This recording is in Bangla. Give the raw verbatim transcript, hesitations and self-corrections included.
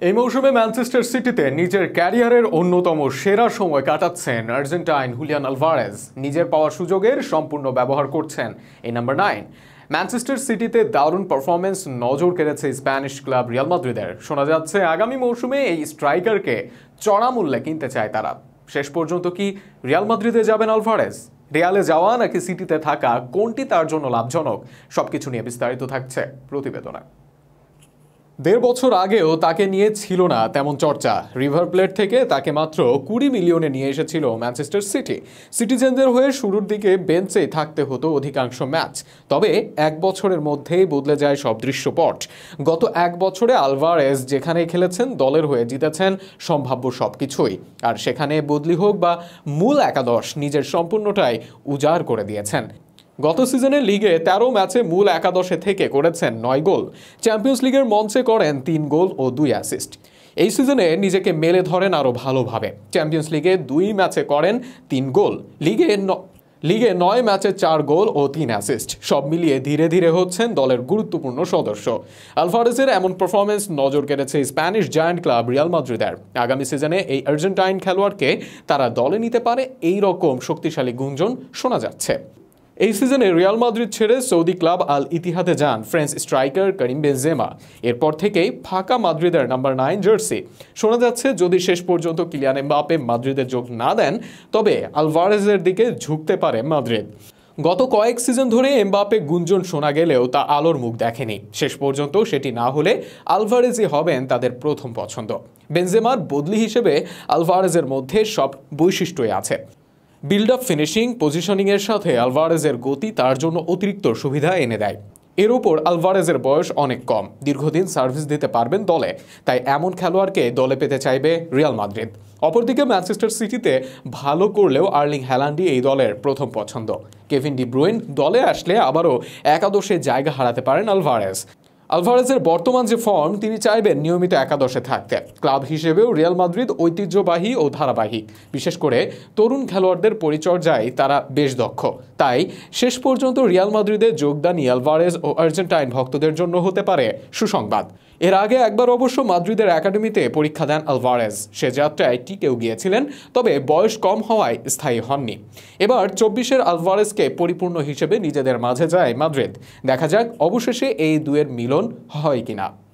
এই মৌসুমে ম্যানচেস্টার সিটিতে নিজের ক্যারিয়ারের অন্যতম সেরা সময় কাটাচ্ছেন আর্জেন্টাইন হুলিয়ান আলভারেজ। নিজের পাওয়া সুযোগের সম্পূর্ণ ব্যবহার করছেন এই নাম্বার নাইন। ম্যানচেস্টার সিটিতে দারুণ পারফরমেন্স নজর কেড়েছে স্প্যানিশ ক্লাব রিয়াল মাদ্রিদের। শোনা যাচ্ছে আগামী মৌসুমে এই স্ট্রাইকারকে চড়া মূল্যে কিনতে চায় তারা। শেষ পর্যন্ত কি রিয়াল মাদ্রিদে যাবেন আলভারেজ? রিয়ালে যাওয়া নাকি সিটিতে থাকা, কোনটি তার জন্য লাভজনক? সবকিছু নিয়ে বিস্তারিত থাকছে প্রতিবেদনে। দেড় বছর আগেও তাকে নিয়ে ছিল না তেমন চর্চা। রিভার প্লেট থেকে তাকে মাত্র কুড়ি মিলিয়নে নিয়ে এসেছিল ম্যানচেস্টার সিটি। সিটিজেনদের হয়ে শুরুর দিকে বেঞ্চেই থাকতে হতো অধিকাংশ ম্যাচ। তবে এক বছরের মধ্যেই বদলে যায় সব দৃশ্যপট। গত এক বছরে আলভারেজ যেখানেই খেলেছেন দলের হয়ে জিতেছেন সম্ভাব্য সবকিছুই। আর সেখানে বদলি হোক বা মূল একাদশ, নিজের সম্পূর্ণটাই উজাড় করে দিয়েছেন। গত সিজনে লিগে তেরো ম্যাচে মূল একাদশে থেকে করেছেন নয় গোল। চ্যাম্পিয়ন্স লিগের মঞ্চে করেন তিন গোল ও দুই অ্যাসিস্ট। এই সিজনে নিজেকে মেলে ধরেন আরও ভালোভাবে। চ্যাম্পিয়ন্স লিগে দুই ম্যাচে করেন তিন গোল, লিগে লিগে নয় ম্যাচে চার গোল ও তিন অ্যাসিস্ট। সব মিলিয়ে ধীরে ধীরে হচ্ছেন দলের গুরুত্বপূর্ণ সদস্য। আলভারেজের এমন পারফরমেন্স নজর কেড়েছে স্প্যানিশ জায়ান্ট ক্লাব রিয়াল মাদ্রিদের। আগামী সিজনে এই আর্জেন্টাইন খেলোয়াড়কে তারা দলে নিতে পারে, এই রকম শক্তিশালী গুঞ্জন শোনা যাচ্ছে। এই সিজনে রিয়াল মাদ্রিদ ছেড়ে সৌদি ক্লাব আল ইতিহাদে যান ফ্রেঞ্চ স্ট্রাইকার করিম বেনজেমা। এরপর থেকেই ফাঁকা মাদ্রিদের নাম্বার নাইন জার্সি। শোনা যাচ্ছে যদি শেষ পর্যন্ত কিলিয়ান এমবাপ্পে মাদ্রিদে যোগ না দেন, তবে আলভারেজের দিকে ঝুঁকতে পারে মাদ্রিদ। গত কয়েক সিজন ধরে এমবাপ্পে গুঞ্জন শোনা গেলেও তা আলোর মুখ দেখেনি। শেষ পর্যন্ত সেটি না হলে আলভারেজই হবেন তাদের প্রথম পছন্দ। বেনজেমার বদলি হিসেবে আলভারেজের মধ্যে সব বৈশিষ্ট্যই আছে। বিল্ড আপ, ফিনিশিং, পজিশনিংয়ের সাথে আলভারেজের গতি তার জন্য অতিরিক্ত সুবিধা এনে দেয়। এর উপর আলভারেজের বয়স অনেক কম, দীর্ঘদিন সার্ভিস দিতে পারবেন দলে। তাই এমন খেলোয়াড়কে দলে পেতে চাইবে রিয়াল মাদ্রিদ। অপরদিকে ম্যানচেস্টার সিটিতে ভালো করলেও আর্লিং হ্যালান্ডই এই দলের প্রথম পছন্দ। কেভিন ডি ব্রুইন দলে আসলে আবারও একাদশে জায়গা হারাতে পারেন আলভারেজ। আলভারেজের বর্তমান যে ফর্ম, তিনি চাইবেন নিয়মিত একাদশে থাকতে। ক্লাব হিসেবেও রিয়াল মাদ্রিদ ঐতিহ্যবাহী ও ধারাবাহিক। বিশেষ করে তরুণ খেলোয়াড়দের পরিচর্যায় তারা বেশ দক্ষ। তাই শেষ পর্যন্ত রিয়াল মাদ্রিদে যোগদানই আলভারেজ ও আর্জেন্টাইন ভক্তদের জন্য হতে পারে সুসংবাদ। এর আগে একবার অবশ্য মাদ্রিদের একাডেমিতে পরীক্ষা দেন আলভারেজ। সে যাত্রায় টিকেও গিয়েছিলেন, তবে বয়স কম হওয়ায় স্থায়ী হননি। এবার চব্বিশের আলভারেজকে পরিপূর্ণ হিসেবে নিজেদের মাঝে যায় মাদ্রিদ। দেখা যাক অবশেষে এই দুয়ের মিলন হয় কিনা।